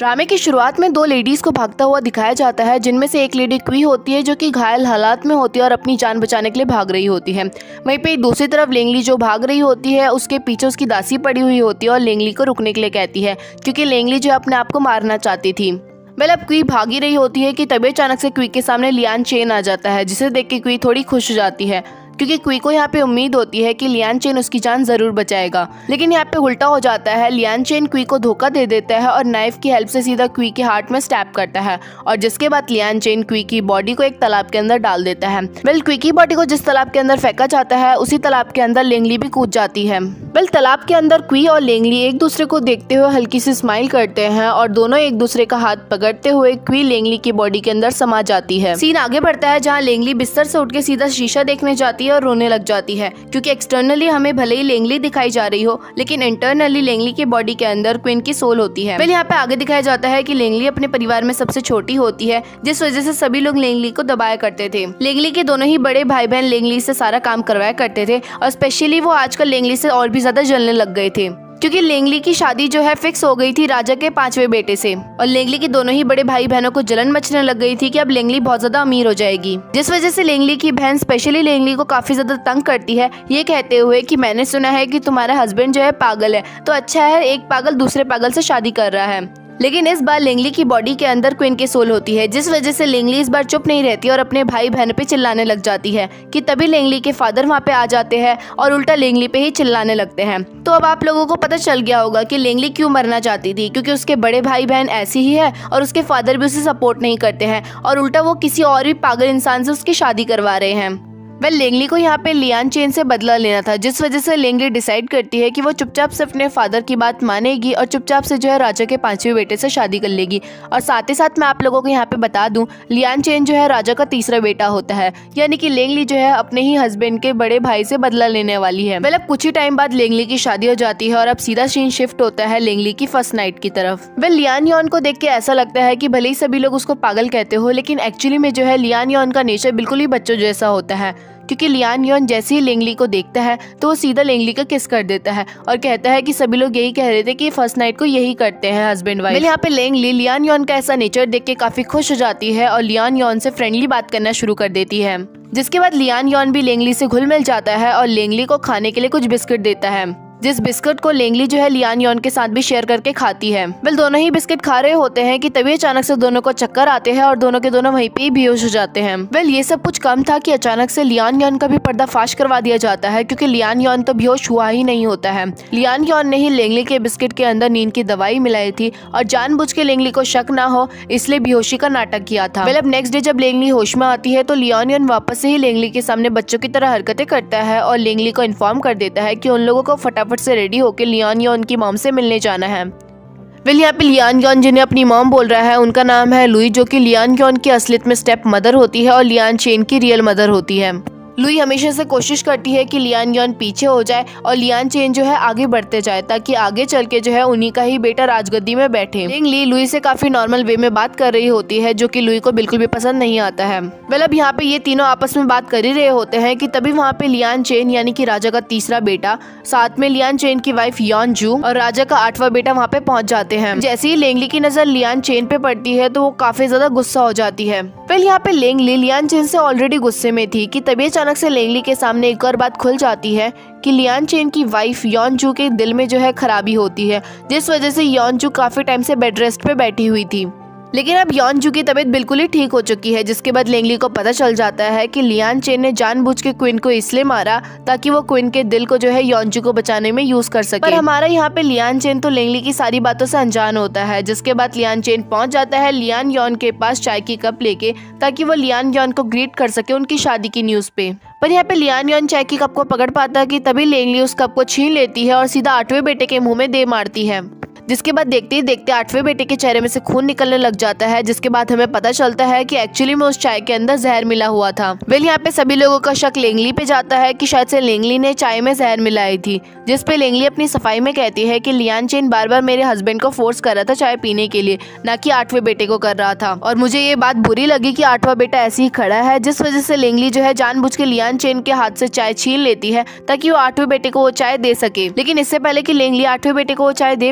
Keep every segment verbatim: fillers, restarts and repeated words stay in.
ड्रामे की शुरुआत में दो लेडीज को भागता हुआ दिखाया जाता है, जिनमें से एक लेडी क्वी होती है जो कि घायल हालात में होती है और अपनी जान बचाने के लिए भाग रही होती है। वहीं पे दूसरी तरफ लेंगली जो भाग रही होती है, उसके पीछे उसकी दासी पड़ी हुई होती है और लेंगली को रुकने के लिए कहती है, क्योंकि लेंगली जो अपने आप को मारना चाहती थी। वेल अब क्वी भागी रही होती है कि तभी अचानक से क्वी के सामने लियान चेन आ जाता है, जिसे देख के क्वी थोड़ी खुश हो जाती है, क्योंकि क्वी को यहाँ पे उम्मीद होती है कि लियान चेन उसकी जान जरूर बचाएगा। लेकिन यहाँ पे उल्टा हो जाता है, लियान चेन क्वी को धोखा दे देता है और नाइफ की हेल्प से सीधा क्वी के हार्ट में स्टैब करता है, और जिसके बाद लियान चेन क्वी की बॉडी को एक तालाब के अंदर डाल देता है। वेल क्वी की बॉडी को जिस तालाब के अंदर फेंका जाता है, उसी तालाब के अंदर लेंगली भी कूद जाती है। वेल तालाब के अंदर क्वी और लेंगली एक दूसरे को देखते हुए हल्की सी स्माइल करते हैं और दोनों एक दूसरे का हाथ पकड़ते हुए क्वी लेंगली की बॉडी के अंदर समा जाती है। सीन आगे बढ़ता है, जहाँ लेंगली बिस्तर से उठ के सीधा शीशा देखने जाती है और रोने लग जाती है, क्योंकि एक्सटर्नली हमें भले ही लेंगली दिखाई जा रही हो, लेकिन इंटरनली लेंगली की बॉडी के अंदर क्वीन की सोल होती है। वेल यहाँ पे आगे दिखाया जाता है कि लेंगली अपने परिवार में सबसे छोटी होती है, जिस वजह से सभी लोग लेंगली को दबाया करते थे। लेंगली के दोनों ही बड़े भाई बहन लेंगली से सारा काम करवाया करते थे, और स्पेशली वो आजकल लेंगली से और भी ज्यादा जलने लग गए थे, क्योंकि लेंगली की शादी जो है फिक्स हो गई थी राजा के पांचवे बेटे से, और लेंगली के दोनों ही बड़े भाई बहनों को जलन मचने लग गई थी कि अब लेंगली बहुत ज्यादा अमीर हो जाएगी, जिस वजह से लेंगली की बहन स्पेशली लेंगली को काफी ज्यादा तंग करती है, ये कहते हुए कि मैंने सुना है कि तुम्हारा हस्बैंड जो है पागल है, तो अच्छा है एक पागल दूसरे पागल से शादी कर रहा है। लेकिन इस बार लेंगली की बॉडी के अंदर क्वीन की सोल होती है, जिस वजह से लेंगली इस बार चुप नहीं रहती और अपने भाई बहन पे चिल्लाने लग जाती है, कि तभी लेंगली के फादर वहाँ पे आ जाते हैं और उल्टा लेंगली पे ही चिल्लाने लगते हैं। तो अब आप लोगों को पता चल गया होगा कि लेंगली क्यों मरना चाहती थी, क्योंकि उसके बड़े भाई बहन ऐसी ही है और उसके फादर भी उसे सपोर्ट नहीं करते हैं, और उल्टा वो किसी और भी पागल इंसान से उसकी शादी करवा रहे हैं। वेल लेंगली को यहाँ पे लियान चेन से बदला लेना था, जिस वजह से लेंगली डिसाइड करती है कि वो चुपचाप से अपने फादर की बात मानेगी और चुपचाप से जो है राजा के पांचवें बेटे से शादी कर लेगी। और साथ ही साथ मैं आप लोगों को यहाँ पे बता दूं, लियान चेन जो है राजा का तीसरा बेटा होता है, यानी कि लेंगली जो है अपने ही हस्बैंड के बड़े भाई से बदला लेने वाली है। वेल अब कुछ ही टाइम बाद लेंगली की शादी हो जाती है और अब सीधा सीन शिफ्ट होता है लेंगली की फर्स्ट नाइट की तरफ। वेल लियान यॉन को देख के ऐसा लगता है कि भले ही सभी लोग उसको पागल कहते हो, लेकिन एक्चुअली में जो है लियान यॉन का नेचर बिल्कुल ही बच्चों जैसा होता है, क्योंकि लियान यॉन जैसे ही लेंगली को देखता है तो वो सीधा लेंगली का किस कर देता है और कहता है कि सभी लोग यही कह रहे थे कि फर्स्ट नाइट को यही करते हैं हस्बैंड वाइफ। यहाँ पे लेंगली लियान यॉन का ऐसा नेचर देख के काफी खुश हो जाती है और लियान यॉन से फ्रेंडली बात करना शुरू कर देती है, जिसके बाद लियान यॉन भी लेंगली से घुल मिल जाता है और लेंगली को खाने के लिए कुछ बिस्किट देता है, जिस बिस्किट को लेंगली जो है लियान यॉन के साथ भी शेयर करके खाती है। वेल दोनों ही बिस्किट खा रहे होते हैं कि तभी अचानक से दोनों को चक्कर आते हैं और दोनों के दोनों वहीं पे ही बेहोश हो जाते हैं। वेल ये सब कुछ कम था कि अचानक से लियान यॉन का भी पर्दाफाश करवा दिया जाता है, क्योंकि लियान यॉन तो बेहोश हुआ ही नहीं होता है। लियान यॉन ने ही लेंगली के बिस्किट के अंदर नींद की दवाई मिलाई थी और जानबूझ के लेंगली को शक ना हो इसलिए बेहोशी का नाटक किया था। वेल अब नेक्स्ट डे जब लेंगली होश में आती है तो लियान यॉन वापस से ही लेंगली के सामने बच्चों की तरह हरकतें करता है और लेंगली को इन्फॉर्म कर देता है कि उन लोगों को फटाफट से रेडी होकर लियान यॉन की मॉम से मिलने जाना है। वेल यहाँ पे लियान यॉन जिन्हें अपनी मॉम बोल रहा है, उनका नाम है लुई, जो कि लियान यॉन की असलियत में स्टेप मदर होती है और लियान चेन की रियल मदर होती है। लुई हमेशा से कोशिश करती है कि लियान यॉन पीछे हो जाए और लियान चेन जो है आगे बढ़ते जाए, ताकि आगे चल के जो है उन्हीं का ही बेटा राजगद्दी में बैठे। लेंगली लुई से काफी नॉर्मल वे में बात कर रही होती है, जो कि लुई को बिल्कुल भी पसंद नहीं आता है। वेल अब यहाँ पे ये तीनों आपस में बात कर ही रहे होते हैं कि तभी वहाँ पे लियान चेन यानी कि राजा का तीसरा बेटा, साथ में लियान चेन की वाइफ यॉन जू और राजा का आठवां बेटा वहाँ पे पहुँच जाते हैं। जैसे ही लेंगली की नजर लियान चेन पे पड़ती है तो वो काफी ज्यादा गुस्सा हो जाती है। वेल यहाँ पे लेंगली लियान चेन से ऑलरेडी गुस्से में थी कि तभी अचानक से लेंगली के सामने एक और बात खुल जाती है कि लियान चेन की वाइफ यॉन जू के दिल में जो है खराबी होती है, जिस वजह से यॉन जू काफी टाइम से बेड रेस्ट पे बैठी हुई थी। लेकिन अब यॉन जू की तबीयत बिल्कुल ही ठीक हो चुकी है, जिसके बाद लेंगली को पता चल जाता है कि लियान चेन ने जानबूझ के क्वीन को इसलिए मारा ताकि वो क्वीन के दिल को जो है यॉन जू को बचाने में यूज कर सके। पर हमारा यहाँ पे लियान चेन तो लेंगली की सारी बातों से अनजान होता है, जिसके बाद लियान चेन पहुंच जाता है लियान यॉन के पास चाय की कप लेके, ताकि वो लियान यॉन को ग्रीट कर सके उनकी शादी की न्यूज पे। पर यहाँ पे लियान यॉन चाय की कप को पकड़ पाता है कि तभी लेंगली उस कप को छीन लेती है और सीधा आठवें बेटे के मुंह में दे मारती है, जिसके बाद देखते ही देखते आठवें बेटे के चेहरे में से खून निकलने लग जाता है, जिसके बाद हमें पता चलता है कि एक्चुअली में उस चाय के अंदर जहर मिला हुआ था। वेल यहाँ पे सभी लोगों का शक लेंगली पे जाता है कि शायद से लेंगली ने चाय में जहर मिलाई थी, जिस पे लेंगली अपनी सफाई में कहती है कि लियान चेन बार बार मेरे हस्बैंड को फोर्स कर रहा था चाय पीने के लिए, ना कि आठवें बेटे को कर रहा था, और मुझे ये बात बुरी लगी कि आठवां बेटा ऐसे ही खड़ा है, जिस वजह से लेंगली जो है जानबूझ के लियान चेन के हाथ से चाय छीन लेती है ताकि वो आठवें बेटे को वो चाय दे सके। लेकिन इससे पहले कि लेंगली आठवें बेटे को वो चाय दे पाती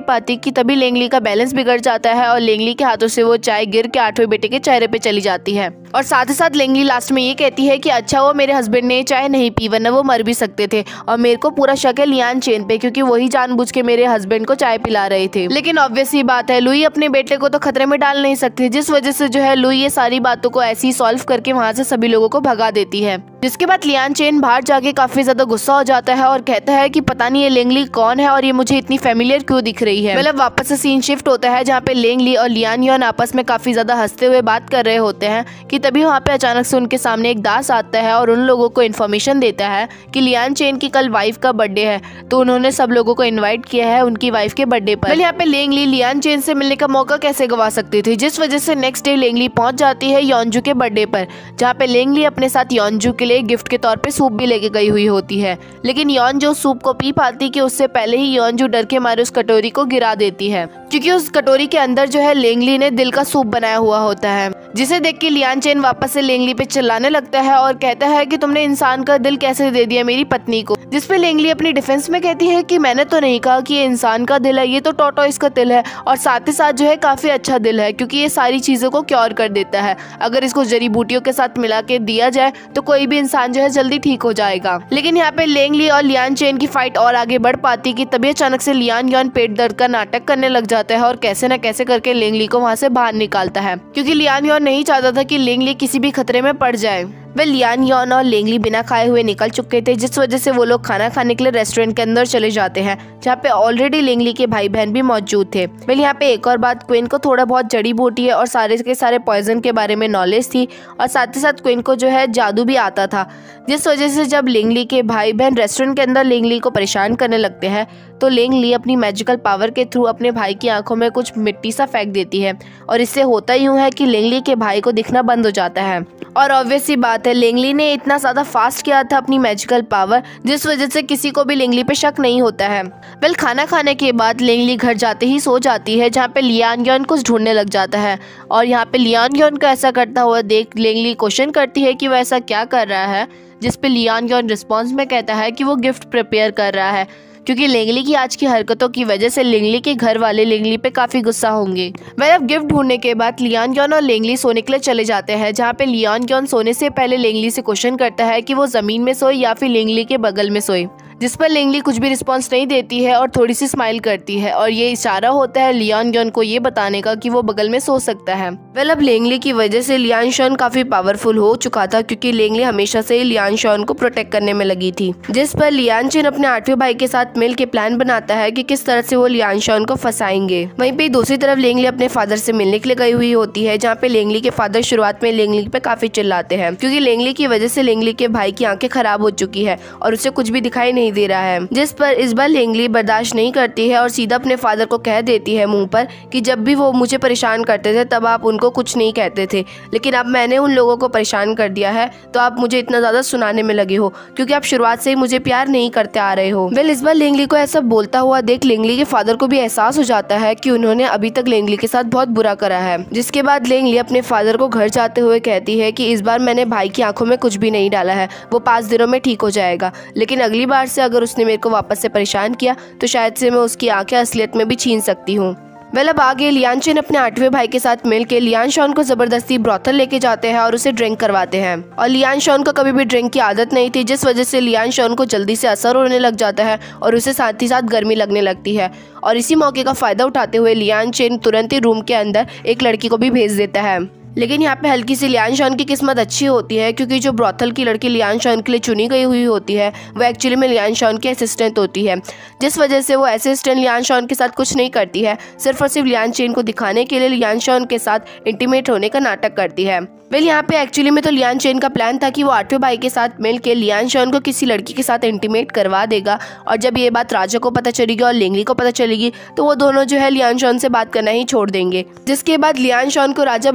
कि तभी लेंगली का बैलेंस बिगड़ जाता है और लेंगली के हाथों से वो चाय गिर के आठवें बेटे के चेहरे पे चली जाती है। और साथ ही साथ लेंगली लास्ट में ये कहती है कि अच्छा वो मेरे हस्बैंड ने चाय नहीं पी, वरना वो मर भी सकते थे, और मेरे को पूरा शक है लियान चेन पे, क्योंकि वही जानबूझ के मेरे हस्बैंड को चाय पिला रहे थे। लेकिन ऑब्वियस ही बात है, लुई अपने बेटे को तो खतरे में डाल नहीं सकती, जिस वजह से जो है लुई ये सारी बातों को ऐसे ही सॉल्व करके वहाँ से सभी लोगों को भगा देती है। जिसके बाद लियान चेन बाहर जाके काफी ज्यादा गुस्सा हो जाता है और कहता है कि पता नहीं ये लेंगली कौन है और ये मुझे इतनी फेमिलियर क्यों दिख रही है। मतलब वापस से सीन शिफ्ट होता है जहाँ पे लेंगली और लियान योन आपस में काफी ज्यादा हंसते हुए बात कर रहे होते हैं कि तभी वहाँ पे अचानक से उनके सामने एक दास आता है और उन लोगों को इन्फॉर्मेशन देता है कि लियान चेन की कल वाइफ का बर्थडे है, तो उन्होंने सब लोगों को इन्वाइट किया है उनकी वाइफ के बर्थडे पर। यहाँ पे लेंगली लियान चेन से मिलने का मौका कैसे गवा सकती थी, जिस वजह से नेक्स्ट डे लेंगली पहुंच जाती है योंजू के बर्थडे पर, जहाँ पे लेंगली अपने साथ योंजू के लिए गिफ्ट के तौर पे सूप भी लेके गई हुई होती है। लेकिन योंजू सूप को पी पाती कि उससे पहले ही योंजू डर के मारे उस कटोरी को गिरा देती है, क्योंकि उस कटोरी के अंदर जो है लेंगली ने दिल का सूप बनाया हुआ होता है, जिसे देख के लियान चेन वापस से लेंगली पे चिल्लाने लगता है और कहता है कि तुमने इंसान का दिल कैसे दे दिया मेरी पत्नी को। जिसपे लेंगली अपनी डिफेंस में कहती है कि मैंने तो नहीं कहा कि ये इंसान का दिल है, ये तो टॉर्टोइस का दिल है, और साथ ही साथ जो है काफी अच्छा दिल है, क्योंकि ये सारी चीजों को क्योर कर देता है। अगर इसको जड़ी बूटियों के साथ मिला के दिया जाए तो कोई भी इंसान जो है जल्दी ठीक हो जाएगा। लेकिन यहाँ पे लेंगली और लियान चेन की फाइट और आगे बढ़ पाती कि तभी अचानक से लियान योन पेट दर्द का नाटक करने लग जाता है और कैसे न कैसे करके लेंगली को वहाँ से बाहर निकालता है, क्योंकि लियान योन नहीं चाहता था कि लेंगली किसी भी खतरे में पड़ जाए। वे लियान योन और लेंगली बिना खाए हुए निकल चुके थे, जिस वजह से वो लोग खाना खाने के लिए रेस्टोरेंट के अंदर चले जाते हैं, जहाँ पे ऑलरेडी लेंगली के भाई बहन भी मौजूद थे। वेल यहाँ पे एक और बात, क्वीन को थोड़ा बहुत जड़ी बूटी है और सारे के सारे पॉइजन के बारे में नॉलेज थी, और साथ ही साथ क्वीन को जो है जादू भी आता था, जिस वजह से जब लेंगली के भाई बहन रेस्टोरेंट के अंदर लेंगली को परेशान करने लगते हैं तो लेंगली अपनी मैजिकल पावर के थ्रू अपने भाई की आंखों में कुछ मिट्टी सा फेंक देती है, और इससे होता यूँ है कि लेंगली के भाई को दिखना बंद हो जाता है। और ऑब्वियस सी बात है, लेंगली ने इतना ज़्यादा फास्ट किया था अपनी मैजिकल पावर, जिस वजह से किसी को भी लेंगली पे शक नहीं होता है। वेल खाना खाने के बाद लेंगली घर जाते ही सो जाती है, जहाँ पे लियान योन कुछ ढूंढने लग जाता है, और यहाँ पे लियान योन को ऐसा करता हुआ देख लेंगली क्वेश्चन करती है कि वह ऐसा क्या कर रहा है, जिस पे लियान योन रिस्पॉन्स में कहता है कि वो गिफ्ट प्रिपेयर कर रहा है, क्योंकि लेंगली की आज की हरकतों की वजह से लेंगली के घर वाले लेंगली पे काफी गुस्सा होंगे। वह अब गिफ्ट ढूंढने के बाद लियान योन और लेंगली सोने के लिए चले जाते हैं, जहाँ पे लियान योन सोने से पहले लेंगली से क्वेश्चन करता है कि वो जमीन में सोए या फिर लेंगली के बगल में सोए, जिस पर लेंगली कुछ भी रिस्पॉन्स नहीं देती है और थोड़ी सी स्माइल करती है, और ये इशारा होता है लियान योन को ये बताने का कि वो बगल में सो सकता है। वेल अब लेंगली की वजह से लियान शॉन काफी पावरफुल हो चुका था, क्योंकि लेंगली हमेशा से ही लियान शॉन को प्रोटेक्ट करने में लगी थी, जिस पर लियान चेन अपने आठवें भाई के साथ मिल के प्लान बनाता है कि किस तरह से वो लियान शॉन को फंसाएंगे। वहीं पे दूसरी तरफ लेंगली अपने फादर से मिलने के लिए गई हुई होती है, जहाँ पे लेंगली के फादर शुरुआत में लेंगली पे काफी चिल्लाते हैं, क्योंकि लेंगली की वजह से लेंगली के भाई की आंखें खराब हो चुकी है और उसे कुछ भी दिखाई नहीं दे रहा है। जिस पर इस बार लेंगली बर्दाश्त नहीं करती है और सीधा अपने फादर को कह देती है मुंह पर कि जब भी वो मुझे परेशान करते थे तब आप उनको कुछ नहीं कहते थे, लेकिन अब मैंने उन लोगों को परेशान कर दिया है तो आप मुझे इतना ज्यादा सुनाने में लगे हो, क्योंकि आप शुरुआत से ही मुझे प्यार नहीं करते आ रहे हो। वेल इस बार लेंगली को ऐसा बोलता हुआ देख लेंगली के फादर को भी एहसास हो जाता है कि उन्होंने अभी तक लेंगली के साथ बहुत बुरा करा है, जिसके बाद लेंगली अपने फादर को घर जाते हुए कहती है कि इस बार मैंने भाई की आंखों में कुछ भी नहीं डाला है, वो पाँच दिनों में ठीक हो जाएगा, लेकिन अगली बार से अगर उसने मेरे को वापस से परेशान किया तो शायद से मैं उसकी आंखें असलियत में भी छीन सकती हूँ। वेल अब आगे लियान चेन अपने आठवें भाई के साथ मिलकर लियान शॉन को जबरदस्ती ब्रॉथल लेके जाते हैं और उसे ड्रिंक करवाते हैं, और लियान शॉन को कभी भी ड्रिंक की आदत नहीं थी, जिस वजह से लियान शॉन को जल्दी से असर होने लग जाता है और उसे साथ ही साथ गर्मी लगने लगती है, और इसी मौके का फायदा उठाते हुए लियान चेन तुरंत ही रूम के अंदर एक लड़की को भी भेज देता है। लेकिन यहाँ पे हल्की सी लियान शॉन की किस्मत अच्छी होती है, क्योंकि जो ब्रॉथल की लड़की लियान शॉन के लिए चुनी गई हुई होती है वो एक्चुअली में लियान शॉन की असिस्टेंट होती है, जिस वजह से वो असिस्टेंट लियान शॉन के साथ कुछ नहीं करती है, सिर्फ और सिर्फ लियान चेन को दिखाने के लिए लियान शॉन के साथ इंटीमेट होने का नाटक करती है। वेल यहाँ पे एक्चुअली में तो लियान चेन का प्लान था कि वो आठवें भाई के साथ मिलकर लियान शॉन को किसी लड़की के साथ इंटीमेट करवा देगा, और जब ये बात राजा को पता चलेगी और लेंगली को पता चलेगी तो वो दोनों जो है लियान शॉन से बात करना ही छोड़ देंगे, जिसके बाद लियान शॉन को राजा बनने की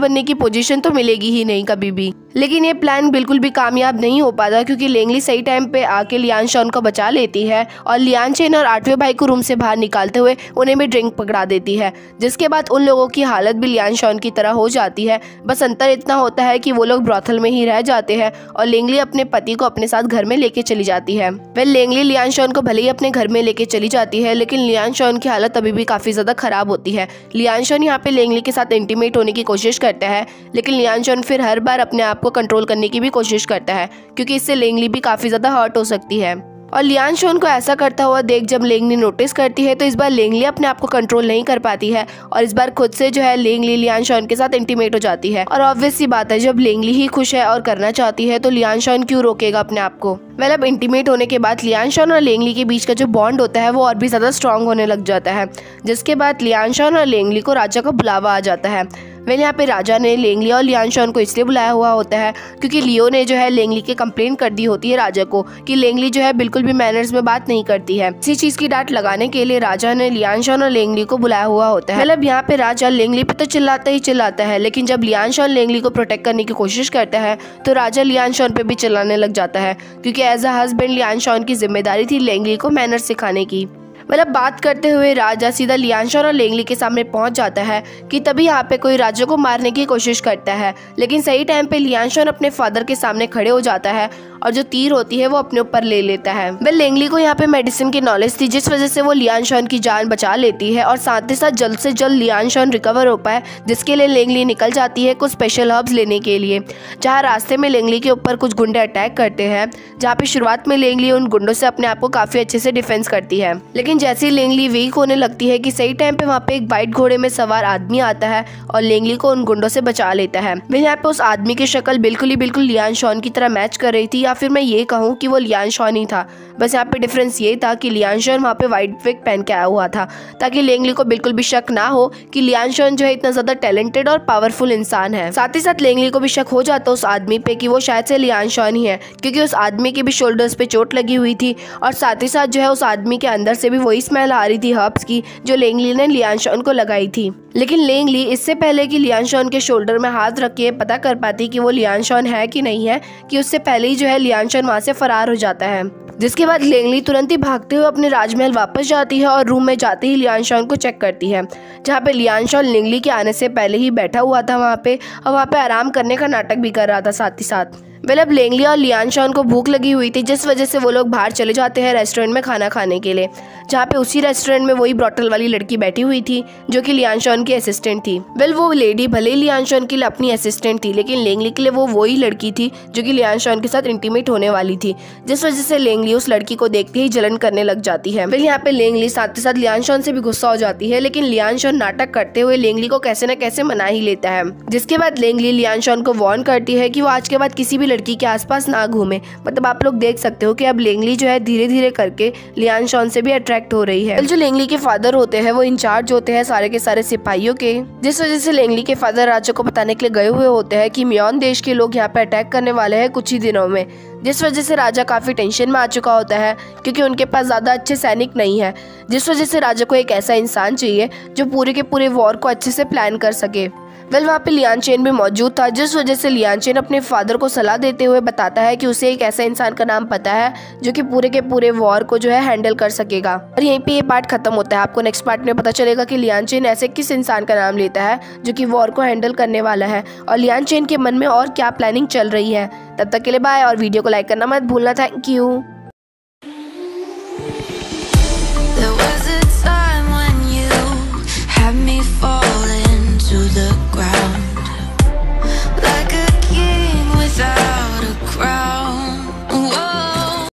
पोजीशन तो मिलेगी ही नहीं कभी भी। लेकिन ये प्लान बिल्कुल भी कामयाब नहीं हो पाता क्योंकि लेंगली सही टाइम पे आके लियान शॉन को बचा लेती है और लियान चेन और आठवें भाई को रूम से बाहर निकालते हुए उन्हें भी ड्रिंक पकड़ा देती है, जिसके बाद उन लोगों की हालत भी लियान शॉन की तरह हो जाती है। बस अंतर इतना होता है कि वो लोग ब्रॉथल में ही रह जाते हैं और लेंगली अपने पति को अपने साथ घर में लेके चली जाती है। वह लेंगली लियान शॉन को भले ही अपने घर में लेके चली जाती है, लेकिन लियान शॉन की हालत अभी भी काफी ज्यादा खराब होती है। लियान शॉन यहाँ पे लेंगली के साथ इंटीमेट होने की कोशिश करता है, लेकिन लियान शॉन फिर हर बार अपने आप को कंट्रोल करने की भी कोशिश करता है क्योंकि इससे लेंगली भी काफी ज्यादा हर्ट हो सकती है। और लियान शॉन को ऐसा करता हुआ देख जब लेंगली नोटिस करती है तो इस बार लेंगली अपने आप को कंट्रोल नहीं कर पाती है और इस बार खुद से जो है लेंगली लियान शॉन के साथ इंटीमेट हो जाती है। और ऑब्वियस सी बात है, जब लेंगली ही खुश है और करना चाहती है तो लियान शॉन क्यों रोकेगा अपने आप को। वेल अब इंटीमेट होने के बाद लियान शॉन और लेंगली के बीच का जो बॉन्ड होता है वो और भी ज्यादा स्ट्रांग होने लग जाता है, जिसके बाद लियान शॉन और लेंगली को राजा का बुलावा आ जाता है। वेल यहाँ पे राजा ने लेंगली और लियान शॉन को इसलिए बुलाया हुआ होता है क्योंकि लियो ने जो है लेंगली के कंप्लेंट कर दी होती है राजा को कि लेंगली जो है बिल्कुल भी मैनर्स में बात नहीं करती है। इसी चीज की डांट लगाने के लिए राजा ने लियान शॉन और लेंगली को बुलाया हुआ होता है। मतलब यहाँ पे राजा लेंगली पे तो चिल्लाता ही चिल्लाता है, लेकिन जब लियान शॉन लेंगली को प्रोटेक्ट करने की कोशिश करता है तो राजा लियान शॉन पे भी चिल्लाने लग जाता है क्योंकि as a husband Lian Shawn की जिम्मेदारी थी लेंगली को मैनर्स सिखाने की। मतलब बात करते हुए राजा सीधा लियान शॉन और लेंगली के सामने पहुंच जाता है कि तभी यहाँ पे कोई राजा को मारने की कोशिश करता है, लेकिन सही टाइम पे लियान शॉन अपने फादर के सामने खड़े हो जाता है और जो तीर होती है वो अपने ऊपर ले लेता है। वेल लेंगली को यहाँ पे मेडिसिन की नॉलेज थी जिस वजह से वो लियान शॉन की जान बचा लेती है और साथ ही साथ जल्द से जल्द लियान शॉन रिकवर हो पाए, जिसके लिए लेंगली निकल जाती है कुछ स्पेशल हर्ब्स लेने के लिए। जहाँ रास्ते में लेंगली के ऊपर कुछ गुंडे अटैक करते हैं, जहाँ पे शुरुआत में लेंगली उन गुंडों से अपने आप को काफी अच्छे से डिफेंस करती है, लेकिन जैसे लेंगली वीक होने लगती है कि सही टाइम पे वहाँ पे एक वाइट घोड़े में सवार आदमी आता है और लेंगली को उन गुंडों से बचा लेता है। मैं यहाँ पे उस आदमी की शक्ल बिल्कुल ही बिल्कुल लियान शॉन की तरह मैच कर रही थी, या फिर मैं ये कहूँ कि वो लियान शॉन ही था। बस यहाँ पे डिफरेंस ये था कि लियान शॉन वहाँ पे वाइट विग पहन के आया हुआ था ताकि लेंगली को बिल्कुल भी शक ना हो कि लियान शॉन जो है इतना ज्यादा टैलेंटेड और पावरफुल इंसान है। साथ ही साथ लेंगली को भी शक हो जाता उस आदमी पे कि वो शायद से लियान शॉन ही है, क्योंकि उस आदमी के भी शोल्डर्स पे चोट लगी हुई थी और साथ ही साथ जो है उस आदमी के अंदर से भी वही स्मेल आ रही थी हर्ब्स की जो लेंगली ने लियान शॉन को लगाई थी। लेकिन लेंगली इससे पहले कि लियान शॉन के शोल्डर में हाथ रख के पता कर पाती कि वो लियान शॉन है कि नहीं है, कि उससे पहले ही जो है लियान शॉन वहाँ से फरार हो जाता है, जिसके बाद लेंगली तुरंत ही भागते हुए अपने राजमहल वापस जाती है और रूम में जाते ही लियान शॉन को चेक करती है, जहाँ पे लियान शॉन लेंगली के आने से पहले ही बैठा हुआ था वहाँ पे और वहाँ पे आराम करने का नाटक भी कर रहा था साथ ही साथ। वेल अब लेंगली और लियान शॉन को भूख लगी हुई थी, जिस वजह से वो लोग बाहर चले जाते हैं रेस्टोरेंट में खाना खाने के लिए, जहाँ पे उसी रेस्टोरेंट में वही ब्रॉटल वाली लड़की बैठी हुई थी जो कि लियान शॉन की असिस्टेंट थी। वेल वो लेडी भले ही लियान शॉन के लिए अपनी असिस्टेंट थी, लेकिन लेंगली के लिए वो वही लड़की थी जो कि लियान शॉन के साथ इंटीमेट होने वाली थी, जिस वजह से लेंगली उस लड़की को देखते ही जलन करने लग जाती है। वेल यहाँ पे लेंगली साथ ही साथ लियान शॉन से भी गुस्सा हो जाती है, लेकिन लियान शॉन नाटक करते हुए लेंगली को कैसे न कैसे मना ही लेता है, जिसके बाद लेंगली लियान शॉन को वार्न करती है कि वो आज के बाद किसी भी लड़की के आसपास ना घूमे। मतलब आप लोग देख सकते हो कि अब लेंगली जो है धीरे धीरे करके लियान शॉन से भी अट्रैक्ट हो रही है। जो लेंगली के फादर होते हैं वो इंचार्ज होते हैं सारे के सारे सिपाहियों के, जिस वजह से लेंगली के फादर राजा को बताने के लिए गए हुए होते हैं कि म्योन देश के लोग यहाँ पे अटैक करने वाले हैं कुछ ही दिनों में, जिस वजह से राजा काफी टेंशन में आ चुका होता है क्योंकि उनके पास ज्यादा अच्छे सैनिक नहीं है, जिस वजह से राजा को एक ऐसा इंसान चाहिए जो पूरे के पूरे वॉर को अच्छे से प्लान कर सके। वेल वहाँ पे लियान चेन भी मौजूद था, जिस वजह से लियान चेन अपने फादर को सलाह देते हुए बताता है कि उसे एक ऐसा इंसान का नाम पता है जो कि पूरे के पूरे वॉर को जो है हैंडल कर सकेगा। और यहीं पे ये पार्ट खत्म होता है। आपको नेक्स्ट पार्ट में पता चलेगा कि लियान चेन ऐसे किस इंसान का नाम लेता है जो कि वॉर को हैंडल करने वाला है और लियान चेन के मन में और क्या प्लानिंग चल रही है। तब तक के लिए बाय और वीडियो को लाइक करना मत भूलना। Thank you.